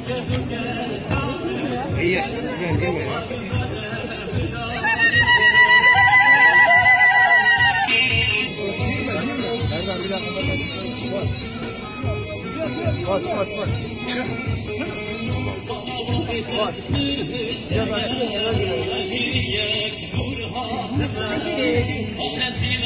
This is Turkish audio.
İyi yaşa. Gel gel. Serdar bir dakika bak. Bak. Çık. Bak. Ya bak.